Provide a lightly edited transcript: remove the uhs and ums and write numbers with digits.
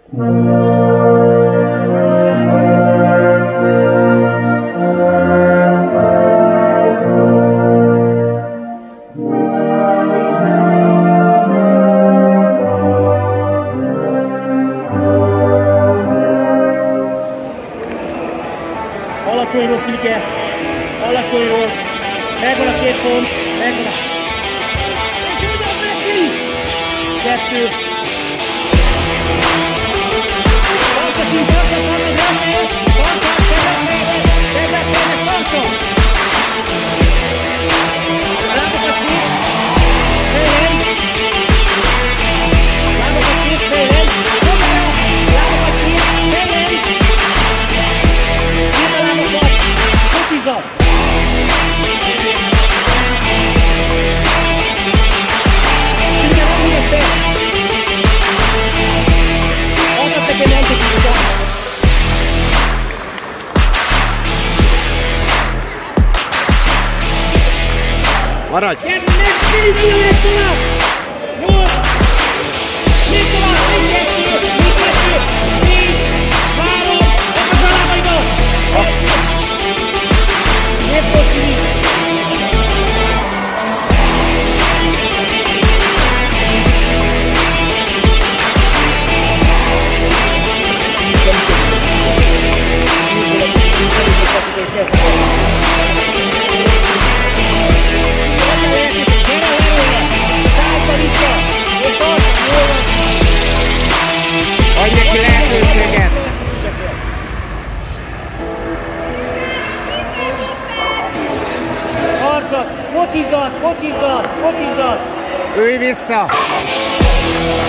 Alacsonyról Szike, alacsonyról, megvan a 2 pont, megvan a... És ugyan neki! 2. Tartsa ki, tartsa, lábokat ki, fejlen, lábokat ki, fejlen, lábokat ki, fejlen, kocsizzat! Szinte nem hülyes be! Azt nekem nem tudjuk. Maradj! Még tovább! Jó! Még tovább! Még 2! Még 2! 4! 3! Ott a zalábaiba! Még volt ki! Adj neki lehetőséget! Harcot! Kocsizzat! Kocsizzat! Kocsizzat! Ülj vissza!